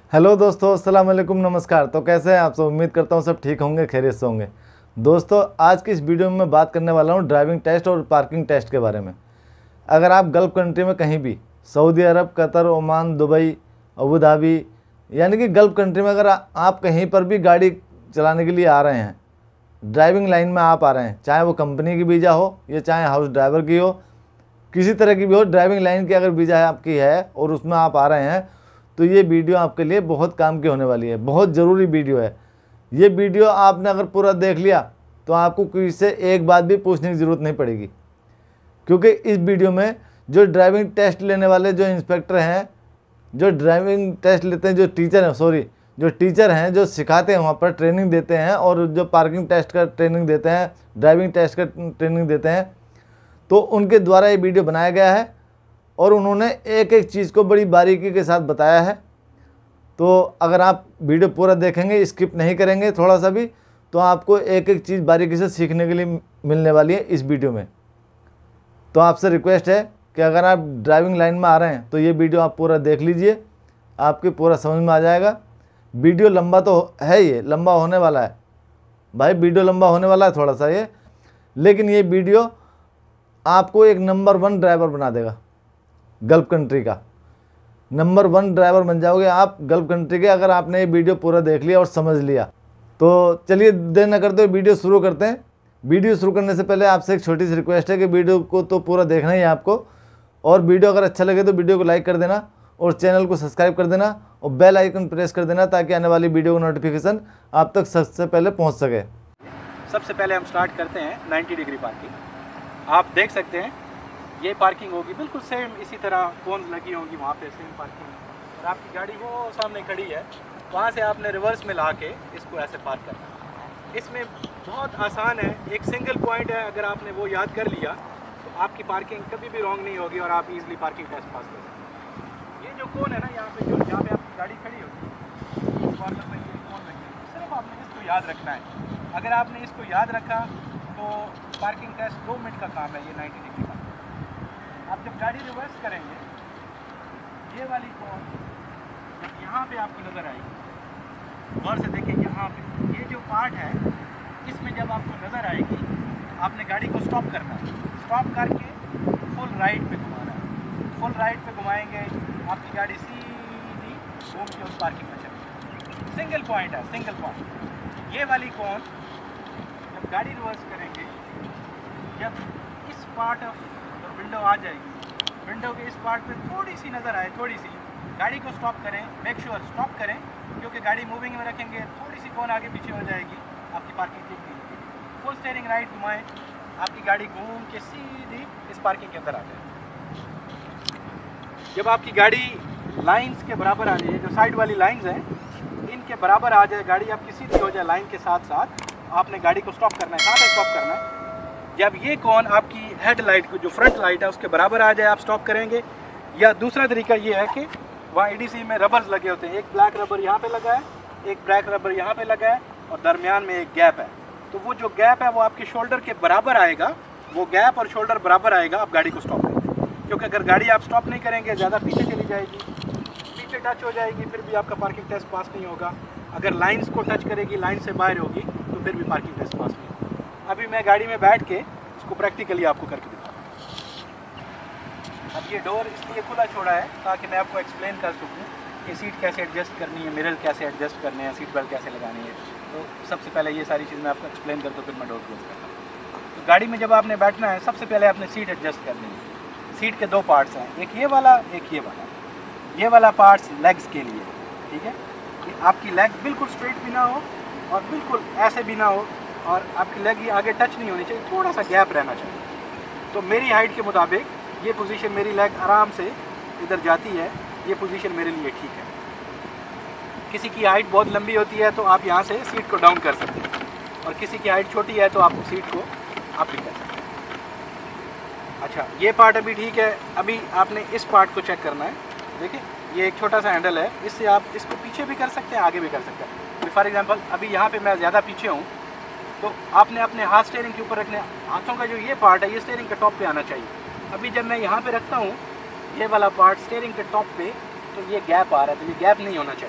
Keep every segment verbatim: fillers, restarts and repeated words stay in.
Hello दोस्तों, अस्सलाम वालेकुम, नमस्कार। तो कैसे हैं आप सब? उम्मीद करता हूं सब ठीक होंगे, खैरियत से होंगे। दोस्तों, आज की इस वीडियो में मैं बात करने वाला हूं ड्राइविंग टेस्ट और पार्किंग टेस्ट के बारे में। अगर आप गल्फ़ कंट्री में कहीं भी, Saudi Arab, Qatar, Oman, Dubai, Abu Dhabi, यानी कि गल्फ़ कंट्री में अगर आप कहीं पर भी गाड़ी चलाने के लिए आ रहे हैं, ड्राइविंग लाइन में आप आ रहे हैं, चाहे वो कंपनी की वीज़ा हो या चाहे हाउस ड्राइवर की हो, किसी तरह की भी हो, ड्राइविंग लाइन की अगर वीज़ा है आपकी है और उसमें आप आ रहे हैं, तो ये वीडियो आपके लिए बहुत काम की होने वाली है। बहुत ज़रूरी वीडियो है। ये वीडियो आपने अगर पूरा देख लिया तो आपको किसी से एक बात भी पूछने की ज़रूरत नहीं पड़ेगी, क्योंकि इस वीडियो में जो ड्राइविंग टेस्ट लेने वाले जो इंस्पेक्टर हैं, जो ड्राइविंग टेस्ट लेते हैं, जो टीचर हैं सॉरी जो टीचर हैं, जो सिखाते हैं, वहाँ पर ट्रेनिंग देते हैं और जो पार्किंग टेस्ट का ट्रेनिंग देते हैं, ड्राइविंग टेस्ट का ट्रेनिंग देते हैं, तो उनके द्वारा ये वीडियो बनाया गया है और उन्होंने एक एक चीज़ को बड़ी बारीकी के साथ बताया है। तो अगर आप वीडियो पूरा देखेंगे, स्किप नहीं करेंगे थोड़ा सा भी, तो आपको एक एक चीज़ बारीकी से सीखने के लिए मिलने वाली है इस वीडियो में। तो आपसे रिक्वेस्ट है कि अगर आप ड्राइविंग लाइन में आ रहे हैं तो ये वीडियो आप पूरा देख लीजिए, आपके पूरा समझ में आ जाएगा। वीडियो लंबा तो है, ये लंबा होने वाला है भाई, वीडियो लंबा होने वाला है थोड़ा सा ये, लेकिन ये वीडियो आपको एक नंबर वन ड्राइवर बना देगा। गल्फ़ कंट्री का नंबर वन ड्राइवर बन जाओगे आप गल्फ़ कंट्री के, अगर आपने ये वीडियो पूरा देख लिया और समझ लिया। तो चलिए देर न करते हुए वीडियो शुरू करते हैं। वीडियो शुरू करने से पहले आपसे एक छोटी सी रिक्वेस्ट है कि वीडियो को तो पूरा देखना ही है आपको, और वीडियो अगर अच्छा लगे तो वीडियो को लाइक कर देना और चैनल को सब्सक्राइब कर देना और बेल आइकन प्रेस कर देना, ताकि आने वाली वीडियो का नोटिफिकेशन आप तक सबसे पहले पहुँच सके। सबसे पहले हम स्टार्ट करते हैं नब्बे डिग्री पार्किंग। आप देख सकते हैं ये पार्किंग होगी बिल्कुल सेम, इसी तरह कोन लगी होंगी वहाँ पे, सेम पार्किंग। और आपकी गाड़ी वो सामने खड़ी है, वहाँ से आपने रिवर्स में ला के इसको ऐसे पार्क करना है। इसमें बहुत आसान है, एक सिंगल पॉइंट है, अगर आपने वो याद कर लिया तो आपकी पार्किंग कभी भी रॉन्ग नहीं होगी और आप इजीली पार्किंग टेस्ट पास कर सकते हैं। ये जो कोन है ना, यहाँ पे जो यहाँ पे आपकी गाड़ी खड़ी होगी, इस कॉर्नर में ये कोन लगी है, सिर्फ आपने इसको याद रखना है। अगर आपने इसको याद रखा तो पार्किंग टेस्ट दो मिनट का काम है। ये नाइन्टी डिग्री का आप जब गाड़ी रिवर्स करेंगे, ये वाली कोन जब यहाँ पे आपको नज़र आएगी, गौर से देखिए, यहाँ पे ये जो पार्ट है, इसमें जब आपको नज़र आएगी तो आपने गाड़ी को स्टॉप करना है। स्टॉप करके फुल राइट पे घुमाना है। फुल राइट पे घुमाएंगे, आपकी गाड़ी सीधी घूम के उस पार्किंग में चलेगी। सिंगल पॉइंट है, सिंगल पॉइंट। ये वाली कोन जब गाड़ी रिवर्स करेंगे, जब इस पार्ट ऑफ विंडो आ जाएगी, विंडो के इस पार्ट पे थोड़ी सी नज़र आए, थोड़ी सी, गाड़ी को स्टॉप करें, मेक श्योर स्टॉप करें, क्योंकि गाड़ी मूविंग में रखेंगे, थोड़ी सी कौन आगे पीछे हो जाएगी, आपकी पार्किंग ठीक नहीं होगी। फुल स्टीयरिंग राइट घुमाएं, आपकी गाड़ी घूम के सीधी इस पार्किंग के अंदर आ जाए। जब आपकी गाड़ी लाइन्स के बराबर आ जाए, जो साइड वाली लाइन्स हैं इनके बराबर आ जाए, गाड़ी आपकी सीधी हो जाए लाइन के साथ साथ, आपने गाड़ी को स्टॉप करना है। कहाँ पे स्टॉप करना है? जब ये कौन आपकी हेडलाइट को, जो फ्रंट लाइट है, उसके बराबर आ जाए, आप स्टॉप करेंगे। या दूसरा तरीका ये है कि वहाँ ईडीसी में रबर्स लगे होते हैं, एक ब्लैक रबर यहाँ पे लगा है, एक ब्लैक रबर यहाँ पे लगा है और दरमियान में एक गैप है। तो वो जो गैप है वो आपके शोल्डर के बराबर आएगा, वो गैप और शोल्डर बराबर आएगा, आप गाड़ी को स्टॉप करेंगे। क्योंकि अगर गाड़ी आप स्टॉप नहीं करेंगे, ज़्यादा पीछे चली जाएगी, पीछे टच हो जाएगी, फिर भी आपका पार्किंग टेस्ट पास नहीं होगा। अगर लाइन्स को टच करेगी, लाइन से बाहर होगी, तो फिर भी पार्किंग टेस्ट पास नहीं होगा। अभी मैं गाड़ी में बैठ के इसको प्रैक्टिकली आपको करके दिखा। अब ये डोर इसलिए खुला छोड़ा है ताकि मैं आपको एक्सप्लेन कर सकूँ कि सीट कैसे एडजस्ट करनी है, मिरर कैसे एडजस्ट करने हैं, सीट बेल्ट कैसे लगानी है। तो सबसे पहले ये सारी चीज़ मैं आपको एक्सप्लेन करता हूँ, फिर मैं डोर क्लोज करता हूँ। तो गाड़ी में जब आपने बैठना है, सबसे पहले आपने सीट एडजस्ट करनी है। सीट के दो पार्ट्स हैं, एक ये वाला, एक ये वाला। ये वाला पार्ट्स लेग्स के लिए, ठीक है, कि आपकी लेग बिल्कुल स्ट्रेट भी ना हो और बिल्कुल ऐसे भी ना हो, और आपकी लेग ये आगे टच नहीं होनी चाहिए, थोड़ा सा गैप रहना चाहिए। तो मेरी हाइट के मुताबिक ये पोजीशन, मेरी लेग आराम से इधर जाती है, ये पोजीशन मेरे लिए ठीक है। किसी की हाइट बहुत लंबी होती है तो आप यहाँ से सीट को डाउन कर सकते हैं, और किसी की हाइट छोटी है तो आप सीट को अप भी कर सकते हैं। अच्छा, ये पार्ट अभी ठीक है। अभी आपने इस पार्ट को चेक करना है। देखिए, ये एक छोटा सा हैंडल है, इससे आप इसको पीछे भी कर सकते हैं, आगे भी कर सकते हैं। फॉर एग्जांपल अभी यहाँ पे मैं ज़्यादा पीछे हूँ, तो आपने अपने हाथ स्टीयरिंग के ऊपर रखने, हाथों का जो ये पार्ट है ये स्टीयरिंग के टॉप पे आना चाहिए। अभी जब मैं यहाँ पे रखता हूँ ये वाला पार्ट स्टीयरिंग के टॉप पे, तो ये गैप आ रहा है, तो ये गैप नहीं होना चाहिए।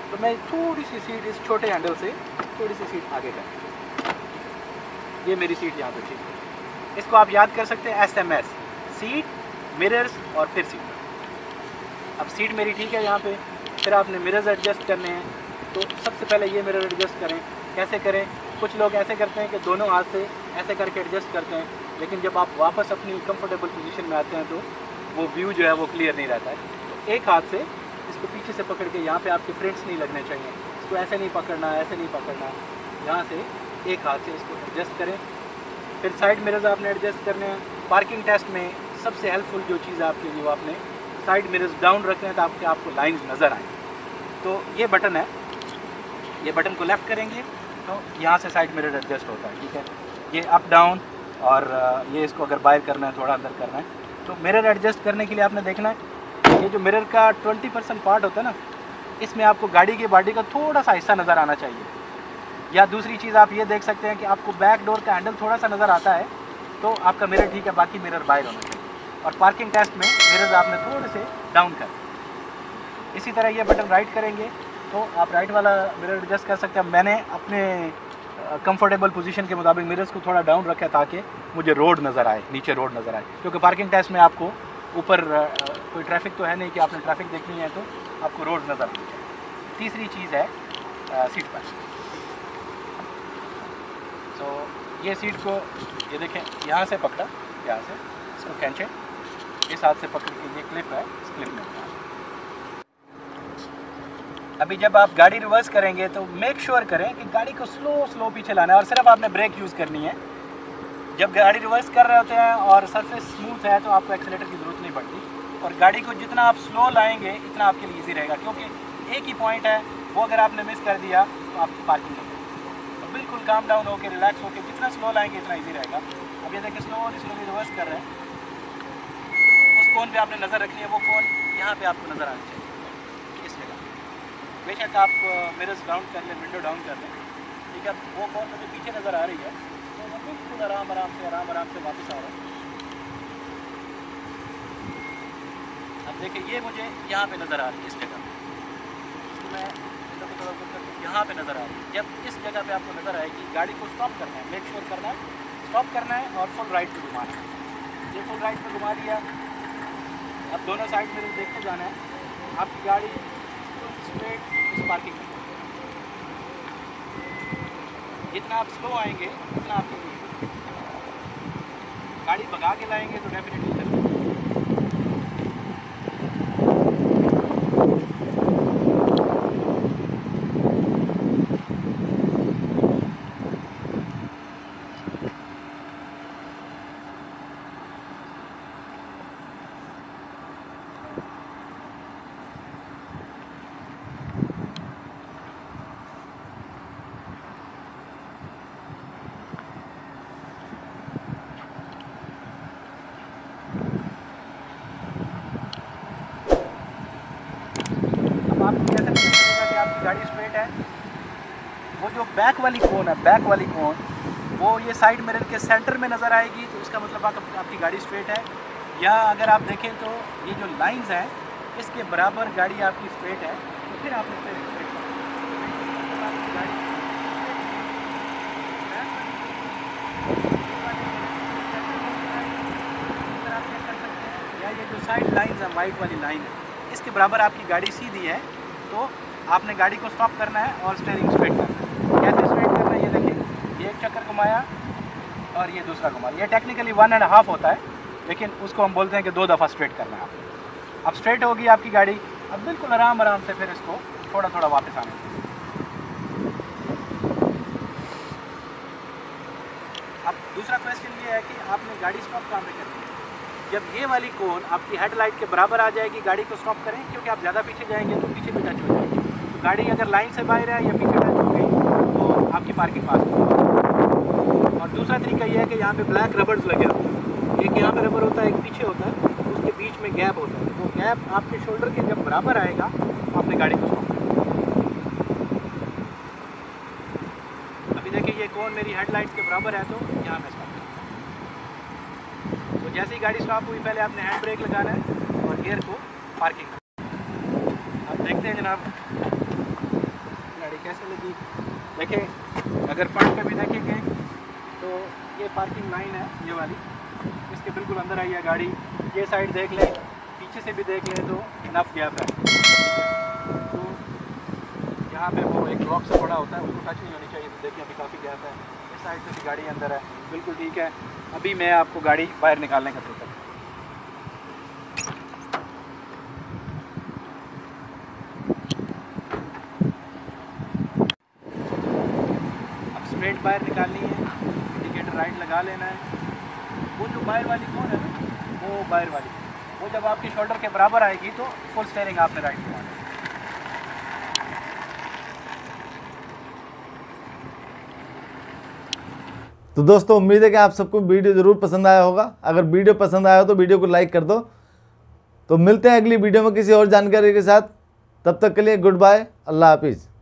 तो मैं थोड़ी सी सीट इस छोटे हैंडल से थोड़ी सी सीट आगे कर, ये मेरी सीट यहाँ पे ठीक है। इसको आप याद कर सकते हैं S M S, seat, mirrors और फिर सीट। अब सीट मेरी ठीक है यहाँ पे, फिर आपने मिरर्स एडजस्ट करने हैं। तो सबसे पहले ये मिरर एडजस्ट करें। कैसे करें? कुछ लोग ऐसे करते हैं कि दोनों हाथ से ऐसे करके एडजस्ट करते हैं, लेकिन जब आप वापस अपनी कंफर्टेबल पोजीशन में आते हैं तो वो व्यू जो है वो क्लियर नहीं रहता है। तो एक हाथ से इसको पीछे से पकड़ के, यहाँ पे आपके प्रिंट्स नहीं लगने चाहिए, इसको ऐसे नहीं पकड़ना, ऐसे नहीं पकड़ना, यहाँ से एक हाथ से इसको एडजस्ट करें। फिर साइड मिरर्स आपने एडजस्ट करने हैं। पार्किंग टेस्ट में सबसे हेल्पफुल जो चीज़ है आपके लिए, वो आपने साइड मिरर्स डाउन रखने हैं ताकि आपको लाइंस नज़र आए। तो ये बटन है, ये बटन को लेफ़्ट करेंगे तो यहाँ से साइड मिरर एडजस्ट होता है, ठीक है। ये अप डाउन, और ये इसको अगर बाहर करना है, थोड़ा अंदर करना है, तो मिरर एडजस्ट करने के लिए आपने देखना है ये जो मिरर का ट्वेंटी परसेंट पार्ट होता है ना, इसमें आपको गाड़ी की बॉडी का थोड़ा सा हिस्सा नज़र आना चाहिए। या दूसरी चीज़ आप ये देख सकते हैं कि आपको बैक डोर का हैंडल थोड़ा सा नज़र आता है तो आपका मिरर ठीक है, बाकी मिरर बाहर होना चाहिए। और पार्किंग टेस्ट में मिरर आपने थोड़े से डाउन कर। इसी तरह ये बटन राइट करेंगे तो आप राइट वाला मिरर एडजस्ट कर सकते हैं। मैंने अपने कंफर्टेबल पोजीशन के मुताबिक मिरर्स को थोड़ा डाउन रखा है ताकि मुझे रोड नज़र आए, नीचे रोड नज़र आए, क्योंकि पार्किंग टेस्ट में आपको ऊपर कोई ट्रैफिक तो है नहीं कि आपने ट्रैफिक देखनी है, तो आपको रोड नज़र आनी चाहिए। तीसरी चीज़ है आ, सीट पर। तो ये सीट को ये देखें, यहाँ से पकड़ा, यहाँ से इसको खींचे, इस हाथ से पकड़ के, ये क्लिप है, इस क्लिप में अभी जब आप गाड़ी रिवर्स करेंगे तो मेक श्योर करें कि गाड़ी को स्लो स्लो पीछे लाना है और सिर्फ आपने ब्रेक यूज़ करनी है। जब गाड़ी रिवर्स कर रहे होते हैं और सरफेस स्मूथ है तो आपको एक्सीलेटर की ज़रूरत नहीं पड़ती, और गाड़ी को जितना आप स्लो लाएंगे इतना आपके लिए ईजी रहेगा, क्योंकि एक ही पॉइंट है, वो अगर आपने मिस कर दिया तो आपकी पार्किंग नहीं होगी। तो बिल्कुल काम डाउन होकर, रिलैक्स होकर जितना स्लो लाएंगे इतना ईजी रहेगा। अब ये देखिए स्लोली स्लोली रिवर्स कर रहे हैं, उस कोन पर आपने नज़र रखनी है, वो कोन यहाँ पर आपको नज़र आनी चाहिए। बेशक आप मिरर्स डाउन कर लें, विंडो डाउन कर लें, ठीक है। वो कौन मुझे पीछे नज़र आ रही है तो वो बिल्कुल आराम आराम से आराम आराम से वापस आ रहा है। अब देखिए ये मुझे यहाँ पे नज़र आ रही है, इस जगह पे मैं विंडो को थोड़ा करके यहाँ पे नज़र आ रही है। जब इस जगह पे आपको नज़र आएगी, गाड़ी को स्टॉप करना है, मेक श्योर करना है, स्टॉप करना है और फुल राइट पर घुमाना है। ये फुल राइट पर घुमा दिया। अब दोनों साइड में देखते जाना है, आपकी गाड़ी स्ट्रेट इस पार्किंग में। जितना आप स्लो आएंगे उतना आपके लिए, गाड़ी भगा के लाएंगे तो डेफिनेटली चलेगी। गाड़ी स्ट्रेट है। वो जो बैक वाली कोन है, बैक वाली कोन वो ये साइड मिरर के सेंटर में नज़र आएगी, तो उसका मतलब आप, आपकी गाड़ी स्ट्रेट है। या अगर आप देखें तो ये जो लाइंस हैं इसके बराबर गाड़ी आपकी स्ट्रेट है, तो फिर आप इससे स्ट्रेट गाड़ी या ये जो साइड लाइंस है, वाइट वाली लाइन है, इसके बराबर आपकी गाड़ी सीधी है, तो आपने गाड़ी को स्टॉप करना है और स्टीयरिंग स्ट्रेट करना है। कैसे स्ट्रेट करना है ये देखिए, ये एक चक्कर घुमाया और ये दूसरा घुमाया। ये टेक्निकली वन एंड हाफ होता है, लेकिन उसको हम बोलते हैं कि दो दफ़ा स्ट्रेट करना है आपको। अब स्ट्रेट होगी आपकी गाड़ी, अब बिल्कुल आराम आराम से फिर इसको थोड़ा थोड़ा वापस आने दें। अब दूसरा क्वेश्चन ये है कि आपने गाड़ी स्टॉप कहाँ पे करनी है। जब ये वाली कोन आपकी हेडलाइट के बराबर आ जाएगी, गाड़ी को स्टॉप करें, क्योंकि आप ज़्यादा पीछे जाएंगे तो पीछे भी टच हो जाएगी। तो गाड़ी अगर लाइन से बाहर है या पीछे टच हो गई तो आपकी पार्किंग पास होगी। और दूसरा तरीका ये है कि यहाँ पे ब्लैक रबर्स लगे होते हैं, एक यहाँ पे रबर होता है, एक पीछे होता है, उसके बीच में गैप होता है। वो गैप आपके शोल्डर के जब बराबर आएगा तो आपने गाड़ी को स्टॉप करना। अभी देखिए ये कोन मेरी हेडलाइट्स के बराबर है, तो यहाँ पे स्टॉप। तो जैसे ही गाड़ी स्टॉप हुई, पहले आपने हैंड ब्रेक लगाना है और गियर को पार्किंग। आप देखते हैं जनाब, कैसे लगी देखें। अगर फ्रंट पे भी देखेंगे तो ये पार्किंग लाइन है ये वाली, इसके बिल्कुल अंदर आई है गाड़ी। ये साइड देख लें, पीछे से भी देख लें तो इनफ गैप है। तो यहाँ पे वो एक ब्लॉक से बड़ा होता है, उसको टच नहीं होनी चाहिए। तो देखिए अभी काफ़ी गैप है, इस साइड से भी गाड़ी अंदर है, बिल्कुल ठीक है। अभी मैं आपको गाड़ी बाहर निकालने का तरीका स्ट्रेट बाहर निकालनी है, इंडिकेटर राइट लगा लेना है। वो जो बाहर वाली कौन है ना, वो बाहर वाली, वो जब आपकी शोल्डर के बराबर आएगी तो फुल स्टीयरिंग आपने राइट घुमाना है। तो दोस्तों उम्मीद है कि आप सबको वीडियो ज़रूर पसंद आया होगा। अगर वीडियो पसंद आया हो तो वीडियो को लाइक कर दो। तो मिलते हैं अगली वीडियो में किसी और जानकारी के साथ। तब तक के लिए गुड बाय, अल्लाह हाफिज़।